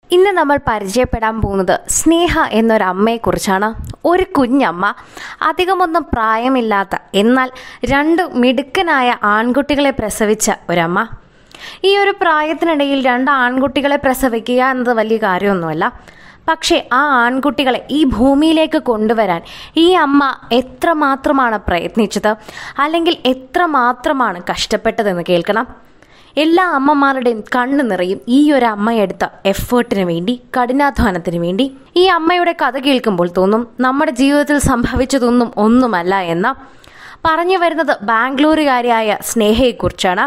ഇന്ന് നമ്മൾ പരിചയപ്പെടാൻ പോകുന്നത് സ്നേഹ എന്നൊരമ്മയെക്കുറിച്ചാണ്. ഒരു കുഞ്ഞമ്മ, അധികമൊന്നും പ്രായമില്ലാത്ത എന്നാൽ 2 മിടുക്കനായ ആൺകുട്ടികളെ പ്രസവിച്ച ഒരമ്മ. ഈ ഒരു പ്രായത്തിനിടയിൽ 2 ആൺകുട്ടികളെ പ്രസവിക്കുക എന്നത് വലിയ കാര്യമൊന്നുമല്ല. പക്ഷേ ആ ആൺകുട്ടികളെ ഈ ഭൂമിയിലേക്ക് കൊണ്ടുവരാൻ ഈ അമ്മ എത്രമാത്രമാണ് പ്രയത്നിച്ചത്, അല്ലെങ്കിൽ എത്രമാത്രമാണ് കഷ്ടപ്പെട്ടതെന്ന് കേൾക്കണം. എല്ലാ അമ്മമാരുടെയും കണ്ണു നിറയും ഈ ഒരു അമ്മയെടുത്ത എഫേർട്ടിന് വേണ്ടി, കഠിനാധ്വാനത്തിന് വേണ്ടി. ഈ അമ്മയുടെ കഥ കേൾക്കുമ്പോൾ തോന്നും നമ്മുടെ ജീവിതത്തിൽ സംഭവിച്ചതൊന്നും ഒന്നുമല്ല എന്ന്. പറഞ്ഞു വരുന്നത് ബാംഗ്ലൂരുകാരിയായ സ്നേഹയെക്കുറിച്ചാണ്.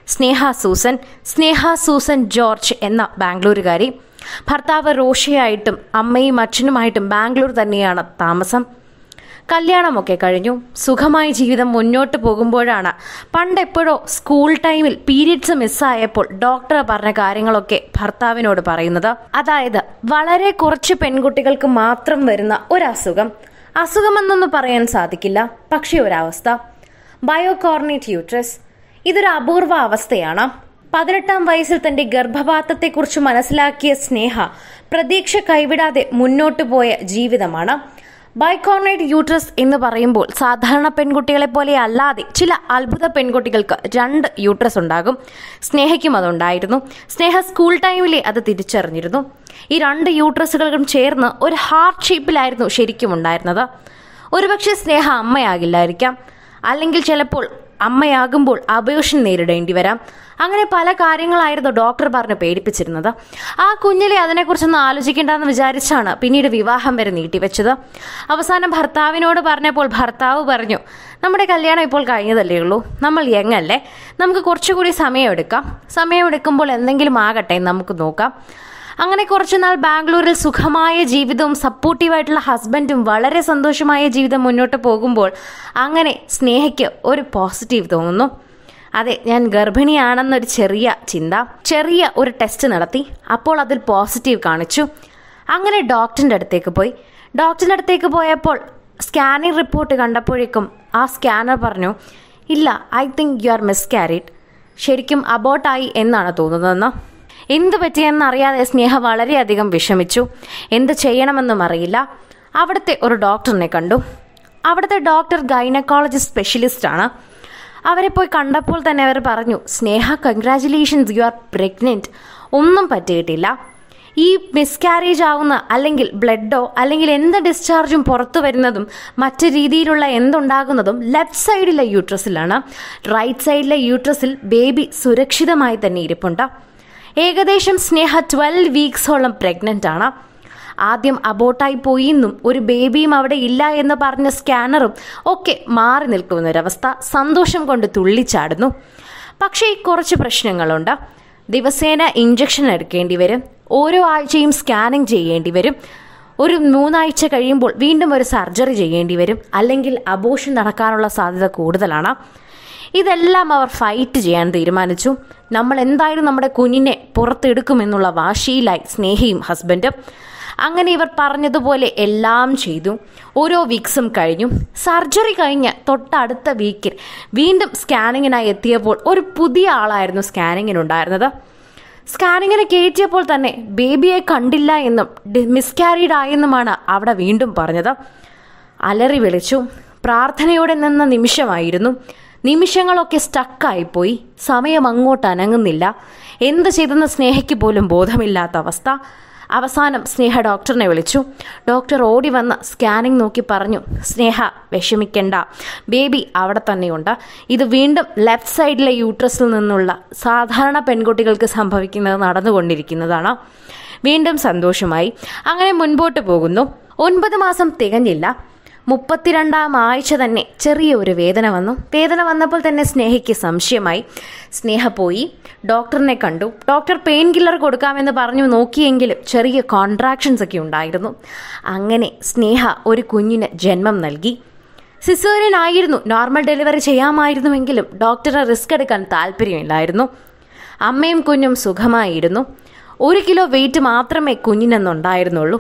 സ്നേഹ സൂസൻ ജോർജ് എന്ന ബാംഗ്ലൂരുകാരി. ഭർത്താവ് റോഷയായിട്ടും അമ്മയും അച്ഛനുമായിട്ടും ബാംഗ്ലൂർ തന്നെയാണ് താമസം. കല്യാണമൊക്കെ കഴിഞ്ഞു, സുഖമായ ജീവിതം മുന്നോട്ട് പോകുമ്പോഴാണ് പണ്ടെപ്പോഴോ സ്കൂൾ ടൈമിൽ പീരിയഡ്സ് മിസ്സായപ്പോൾ ഡോക്ടർ പറഞ്ഞ കാര്യങ്ങളൊക്കെ ഭർത്താവിനോട് പറയുന്നത്. അതായത് വളരെ കുറച്ച് പെൺകുട്ടികൾക്ക് മാത്രം വരുന്ന അസുഖമെന്നൊന്നും പറയാൻ സാധിക്കില്ല, പക്ഷേ ഒരവസ്ഥ, ബയോകോർണേറ്റ് യൂട്രസ്. ഇതൊരു അപൂർവ അവസ്ഥയാണ്. 18-ാം വയസ്സിൽ തന്റെ ഗർഭപാത്രത്തെക്കുറിച്ച് മനസ്സിലാക്കിയ സ്നേഹ പ്രതീക്ഷ കൈവിടാതെ മുന്നോട്ടു പോയ ജീവിതമാണ്. ബൈകോർണേറ്റ് യൂട്രസ് എന്ന് പറയുമ്പോൾ സാധാരണ പെൺകുട്ടികളെ പോലെ അല്ലാതെ ചില അത്ഭുത പെൺകുട്ടികൾക്ക് 2 യൂട്രസ് ഉണ്ടാകും. സ്നേഹയ്ക്കും അതുണ്ടായിരുന്നു. സ്നേഹ സ്കൂൾ ടൈമിലെ അത് തിരിച്ചറിഞ്ഞിരുന്നു. ഈ 2 യൂട്രസുകളും ചേർന്ന് ഒരു ഹാർട്ട് ഷേപ്പിലായിരുന്നു ശരിക്കും ഉണ്ടായിരുന്നത്. ഒരുപക്ഷെ സ്നേഹ അമ്മയാകില്ലായിരിക്കാം, അല്ലെങ്കിൽ ചിലപ്പോൾ അമ്മയാകുമ്പോൾ അബോർഷൻ നേരിടേണ്ടി വരാം. അങ്ങനെ പല കാര്യങ്ങളായിരുന്നു ഡോക്ടർ പറഞ്ഞ് പേടിപ്പിച്ചിരുന്നത്. ആ കുഞ്ഞിലെ അതിനെക്കുറിച്ചൊന്നും ആലോചിക്കേണ്ടെന്ന് വിചാരിച്ചാണ് പിന്നീട് വിവാഹം വരെ നീട്ടിവെച്ചത്. അവസാനം ഭർത്താവിനോട് പറഞ്ഞപ്പോൾ ഭർത്താവ് പറഞ്ഞു, നമ്മുടെ കല്യാണം ഇപ്പോൾ കഴിഞ്ഞതല്ലേ ഉള്ളൂ, നമ്മൾ യങ്ങല്ലേ, നമുക്ക് കുറച്ചുകൂടി സമയമെടുക്കുമ്പോൾ എന്തെങ്കിലും ആകട്ടെ, നമുക്ക് നോക്കാം. അങ്ങനെ കുറച്ചുനാൾ ബാംഗ്ലൂരിൽ സുഖമായ ജീവിതവും സപ്പോർട്ടീവായിട്ടുള്ള ഹസ്ബൻഡും വളരെ സന്തോഷമായ ജീവിതം മുന്നോട്ട് പോകുമ്പോൾ അങ്ങനെ സ്നേഹയ്ക്ക് ഒരു പോസിറ്റീവ് തോന്നുന്നു. അതെ, ഞാൻ ഗർഭിണിയാണെന്നൊരു ചെറിയ ഒരു ടെസ്റ്റ് നടത്തി. അപ്പോൾ അതിൽ പോസിറ്റീവ് കാണിച്ചു. അങ്ങനെ ഡോക്ടറിൻ്റെ അടുത്തേക്ക് പോയപ്പോൾ സ്കാനിങ് റിപ്പോർട്ട് കണ്ടപ്പോഴേക്കും ആ സ്കാനർ പറഞ്ഞു, ഇല്ല, I think you are miscarried, ശരിക്കും അബോർട്ടായി എന്നാണ് തോന്നുന്നതെന്ന്. എന്ത് പറ്റിയെന്നറിയാതെ സ്നേഹ വളരെയധികം വിഷമിച്ചു. എന്ത് ചെയ്യണമെന്നും അറിയില്ല. അവിടുത്തെ ഒരു ഡോക്ടറിനെ കണ്ടു. അവിടുത്തെ ഡോക്ടർ ഗൈനക്കോളജിസ്റ്റ് സ്പെഷ്യലിസ്റ്റ് ആണ്. അവരെ പോയി കണ്ടപ്പോൾ തന്നെ അവർ പറഞ്ഞു, Sneha, congratulations, you are pregnant. ഒന്നും പറ്റിയിട്ടില്ല. ഈ മിസ്കാരേജ് ആവുന്ന അല്ലെങ്കിൽ ബ്ലഡോ അല്ലെങ്കിൽ എന്ത് ഡിസ്ചാർജും പുറത്തു വരുന്നതും മറ്റു രീതിയിലുള്ള എന്തുണ്ടാകുന്നതും ലെഫ്റ്റ് സൈഡിലെ യൂട്രസിലാണ്. റൈറ്റ് സൈഡിലെ യൂട്രസിൽ ബേബി സുരക്ഷിതമായി തന്നെ ഇരിപ്പുണ്ട്. ഏകദേശം സ്നേഹ 12 വീക്സോളം പ്രഗ്നന്റ് ആണ്. ആദ്യം അബോർട്ടായി പോയിന്നും ഒരു ബേബിയും അവിടെ ഇല്ല എന്ന് പറഞ്ഞ സ്കാനറും ഒക്കെ മാറി നിൽക്കുന്നൊരവസ്ഥ. സന്തോഷം കൊണ്ട് തുള്ളിച്ചാടുന്നു. പക്ഷേ കുറച്ച് പ്രശ്നങ്ങളുണ്ട്. ദിവസേന ഇഞ്ചക്ഷൻ എടുക്കേണ്ടി വരും. ഓരോ ആഴ്ചയും സ്കാനിങ് ചെയ്യേണ്ടി വരും. ഒരു 3 ആഴ്ച കഴിയുമ്പോൾ വീണ്ടും ഒരു സർജറി ചെയ്യേണ്ടി വരും, അല്ലെങ്കിൽ അബോർഷൻ നടക്കാനുള്ള സാധ്യത കൂടുതലാണ്. ഇതെല്ലാം അവർ ഫൈറ്റ് ചെയ്യാൻ തീരുമാനിച്ചു. നമ്മൾ എന്തായാലും നമ്മുടെ കുഞ്ഞിനെ പുറത്തെടുക്കുമെന്നുള്ള വാശിയിലായി സ്നേഹയും ഹസ്ബൻഡും. അങ്ങനെ ഇവർ പറഞ്ഞതുപോലെ എല്ലാം ചെയ്തു. ഓരോ വീക്സും കഴിഞ്ഞു. സർജറി കഴിഞ്ഞ് തൊട്ടടുത്ത വീക്കിൽ വീണ്ടും സ്കാനിങ്ങിനായി എത്തിയപ്പോൾ ഒരു പുതിയ ആളായിരുന്നു സ്കാനിങ്ങിനുണ്ടായിരുന്നത്. സ്കാനിങ്ങിന് കയറ്റിയപ്പോൾ തന്നെ ബേബിയെ കണ്ടില്ല എന്നും മിസ്കാരീഡ് ആയെന്നുമാണ് അവിടെ വീണ്ടും പറഞ്ഞത്. അലറി വിളിച്ചു. പ്രാർത്ഥനയോടെ നിന്ന നിമിഷമായിരുന്നു. നിമിഷങ്ങളൊക്കെ സ്റ്റക്കായിപ്പോയി. സമയം അങ്ങോട്ട് അനങ്ങുന്നില്ല. എന്ത് ചെയ്തെന്ന് സ്നേഹയ്ക്ക് പോലും ബോധമില്ലാത്ത അവസ്ഥ. അവസാനം സ്നേഹ ഡോക്ടറിനെ വിളിച്ചു. ഡോക്ടർ ഓടി വന്ന് സ്കാനിങ് നോക്കി പറഞ്ഞു, സ്നേഹ, വിഷമിക്കണ്ട, ബേബി അവിടെ തന്നെയുണ്ട്. ഇത് വീണ്ടും ലെഫ്റ്റ് സൈഡിലെ യൂട്രസിൽ നിന്നുള്ള സാധാരണ പെൺകുട്ടികൾക്ക് സംഭവിക്കുന്നത് നടന്നുകൊണ്ടിരിക്കുന്നതാണ്. വീണ്ടും സന്തോഷമായി. അങ്ങനെ മുൻപോട്ട് പോകുന്നു. 9 മാസം തികഞ്ഞില്ല. 32-ാം ആഴ്ച തന്നെ ചെറിയ ഒരു വേദന വന്നപ്പോൾ തന്നെ സ്നേഹയ്ക്ക് സംശയമായി. സ്നേഹ പോയി ഡോക്ടറിനെ കണ്ടു. ഡോക്ടർ പെയിൻ കില്ലർ കൊടുക്കാമെന്ന് പറഞ്ഞു നോക്കിയെങ്കിലും ചെറിയ കോൺട്രാക്ഷൻസ് ഒക്കെ ഉണ്ടായിരുന്നു. അങ്ങനെ സ്നേഹ ഒരു കുഞ്ഞിന് ജന്മം നൽകി. സിസേറിയൻ ആയിരുന്നു. നോർമൽ ഡെലിവറി ചെയ്യാമായിരുന്നുവെങ്കിലും ഡോക്ടറെ റിസ്ക് എടുക്കാൻ താല്പര്യമില്ലായിരുന്നു. അമ്മയും കുഞ്ഞും സുഖമായിരുന്നു. 1 കിലോ വെയിറ്റ് മാത്രമേ കുഞ്ഞിനെന്നുണ്ടായിരുന്നുള്ളൂ.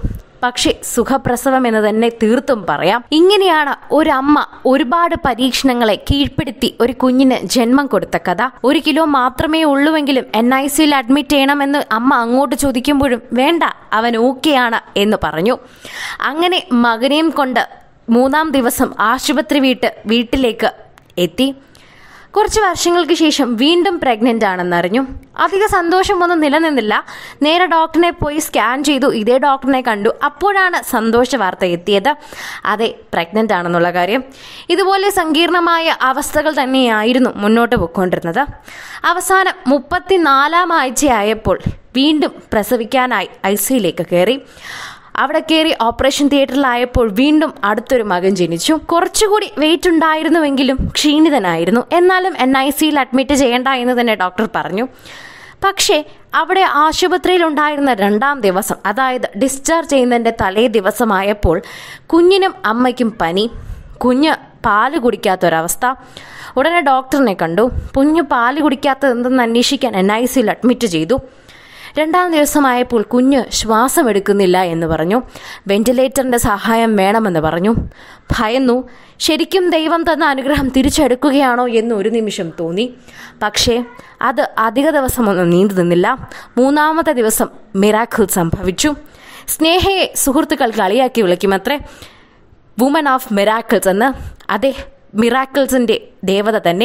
പക്ഷേ സുഖപ്രസവം എന്ന് തന്നെ തീർത്തും പറയാം. ഇങ്ങനെയാണ് ഒരമ്മ ഒരുപാട് പരീക്ഷണങ്ങളെ കീഴ്പ്പെടുത്തി ഒരു കുഞ്ഞിന് ജന്മം കൊടുത്ത കഥ. 1 കിലോ മാത്രമേ ഉള്ളുവെങ്കിലും NICയിൽ അഡ്മിറ്റ് ചെയ്യണമെന്ന് അമ്മ അങ്ങോട്ട് ചോദിക്കുമ്പോഴും വേണ്ട, അവൻ ഓക്കെയാണ് എന്ന് പറഞ്ഞു. അങ്ങനെ മകനെയും കൊണ്ട് 3-ാം ദിവസം ആശുപത്രി വീട്ടിലേക്ക് എത്തി. കുറച്ച് വർഷങ്ങൾക്ക് ശേഷം വീണ്ടും പ്രഗ്നന്റ് ആണെന്നറിഞ്ഞു. അധിക സന്തോഷമൊന്നും നിലനിന്നില്ല. നേരെ ഡോക്ടറിനെ പോയി സ്കാൻ ചെയ്തു. ഇതേ ഡോക്ടറിനെ കണ്ടു. അപ്പോഴാണ് സന്തോഷ വാർത്ത എത്തിയത്. അതെ, പ്രഗ്നന്റ് ആണെന്നുള്ള കാര്യം. ഇതുപോലെ സങ്കീർണമായ അവസ്ഥകൾ തന്നെയായിരുന്നു മുന്നോട്ട് പോയിക്കൊണ്ടിരുന്നത്. അവസാനം 34-ാം ആഴ്ചയായപ്പോൾ വീണ്ടും പ്രസവിക്കാനായി ICയിലേക്ക് കയറി. അവിടെ കയറി ഓപ്പറേഷൻ തിയേറ്ററിലായപ്പോൾ വീണ്ടും അടുത്തൊരു മകൻ ജനിച്ചു. കുറച്ചുകൂടി വെയിറ്റ് ഉണ്ടായിരുന്നുവെങ്കിലും ക്ഷീണിതനായിരുന്നു. എന്നാലും NICയിൽ അഡ്മിറ്റ് ചെയ്യേണ്ട എന്ന് തന്നെ ഡോക്ടർ പറഞ്ഞു. പക്ഷേ അവിടെ ആശുപത്രിയിൽ ഉണ്ടായിരുന്ന 2-ാം ദിവസം, അതായത് ഡിസ്ചാർജ് ചെയ്യുന്നതിൻ്റെ തലേ ദിവസമായപ്പോൾ കുഞ്ഞിനും അമ്മയ്ക്കും പനി. കുഞ്ഞ് പാല് കുടിക്കാത്തൊരവസ്ഥ. ഉടനെ ഡോക്ടറിനെ കണ്ടു. കുഞ്ഞ് പാല് കുടിക്കാത്തത് എന്തെന്ന് അന്വേഷിക്കാൻ NICയിൽ അഡ്മിറ്റ് ചെയ്തു. 2-ാം ദിവസമായപ്പോൾ കുഞ്ഞ് ശ്വാസം എടുക്കുന്നില്ല എന്ന് പറഞ്ഞു. വെന്റിലേറ്ററിന്റെ സഹായം വേണമെന്ന് പറഞ്ഞു. ഭയന്നു. ശരിക്കും ദൈവം തന്ന അനുഗ്രഹം തിരിച്ചെടുക്കുകയാണോ എന്ന് ഒരു നിമിഷം തോന്നി. പക്ഷേ അത് അധിക ദിവസമൊന്നും നീണ്ടു നിന്നില്ല. 3-ാമത്തെ ദിവസം മിറാക്കിൾ സംഭവിച്ചു. സ്നേഹയെ സുഹൃത്തുക്കൾ കളിയാക്കി വിളിക്കുമത്രേ വുമൻ ഓഫ് മിറാക്കിൾസ് എന്ന്. അതെ, മിറാക്കിൾസിന്റെ ദേവത തന്നെ.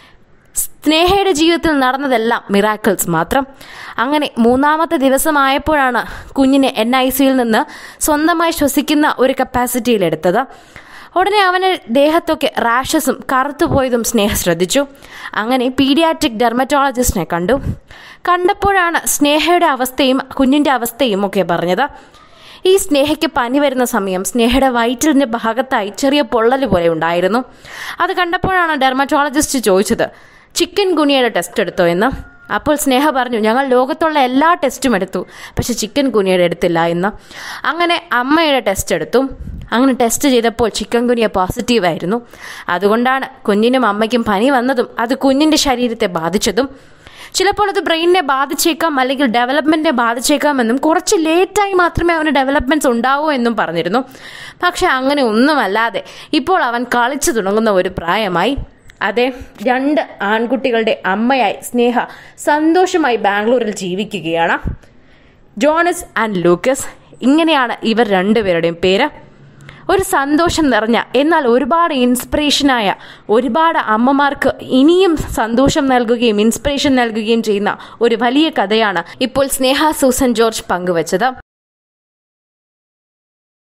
സ്നേഹയുടെ ജീവിതത്തിൽ നടന്നതെല്ലാം മിറാക്കിൾസ് മാത്രം. അങ്ങനെ 3-ാമത്തെ ദിവസമായപ്പോഴാണ് കുഞ്ഞിനെ NICയിൽ നിന്ന് സ്വന്തമായി ശ്വസിക്കുന്ന ഒരു കപ്പാസിറ്റിയിലെടുത്തത്. ഉടനെ അവന് ദേഹത്തൊക്കെ റാഷസും കറുത്തുപോയതും സ്നേഹ ശ്രദ്ധിച്ചു. അങ്ങനെ പീഡിയാട്രിക് ഡെർമറ്റോളജിസ്റ്റിനെ കണ്ടപ്പോഴാണ് സ്നേഹയുടെ അവസ്ഥയും കുഞ്ഞിൻ്റെ അവസ്ഥയും ഒക്കെ പറഞ്ഞത്. ഈ സ്നേഹയ്ക്ക് പനി വരുന്ന സമയം സ്നേഹയുടെ വയറ്റിലിൻ്റെ ഭാഗത്തായി ചെറിയ പൊള്ളൽ പോലെ ഉണ്ടായിരുന്നു. അത് കണ്ടപ്പോഴാണ് ഡെർമറ്റോളജിസ്റ്റ് ചോദിച്ചത്, ചിക്കൻ ഗുനിയയുടെ ടെസ്റ്റ് എടുത്തോ എന്ന്. അപ്പോൾ സ്നേഹ പറഞ്ഞു, ഞങ്ങൾ ലോകത്തുള്ള എല്ലാ ടെസ്റ്റും എടുത്തു, പക്ഷെ ചിക്കൻ ഗുനിയയുടെ എടുത്തില്ല എന്ന്. അങ്ങനെ അമ്മയുടെ ടെസ്റ്റ് എടുത്തു. അങ്ങനെ ടെസ്റ്റ് ചെയ്തപ്പോൾ ചിക്കൻ ഗുനിയ പോസിറ്റീവായിരുന്നു. അതുകൊണ്ടാണ് കുഞ്ഞിനും അമ്മയ്ക്കും പനി വന്നതും അത് കുഞ്ഞിൻ്റെ ശരീരത്തെ ബാധിച്ചതും. ചിലപ്പോൾ അത് ബ്രെയിനിനെ ബാധിച്ചേക്കാം, അല്ലെങ്കിൽ ഡെവലപ്മെൻറ്റിനെ ബാധിച്ചേക്കാമെന്നും കുറച്ച് ലേറ്റായി മാത്രമേ അവന് ഡെവലപ്മെൻറ്റ്സ് ഉണ്ടാവൂ എന്നും പറഞ്ഞിരുന്നു. പക്ഷെ അങ്ങനെ ഒന്നുമല്ലാതെ ഇപ്പോൾ അവൻ കളിച്ചു തുടങ്ങുന്ന ഒരു പ്രായമായി. അതെ, 2 ആൺകുട്ടികളുടെ അമ്മയായി സ്നേഹ സന്തോഷമായി ബാംഗ്ലൂരിൽ ജീവിക്കുകയാണ്. ജോണസ് ആൻഡ് ലൂക്കസ്, ഇങ്ങനെയാണ് ഇവർ 2 പേരുടെയും പേര്. ഒരു സന്തോഷം നിറഞ്ഞ, എന്നാൽ ഒരുപാട് ഇൻസ്പിറേഷനായ, ഒരുപാട് അമ്മമാർക്ക് ഇനിയും സന്തോഷം നൽകുകയും ഇൻസ്പിറേഷൻ നൽകുകയും ചെയ്യുന്ന ഒരു വലിയ കഥയാണ് ഇപ്പോൾ സ്നേഹ സൂസൻ ജോർജ് പങ്കുവച്ചത്.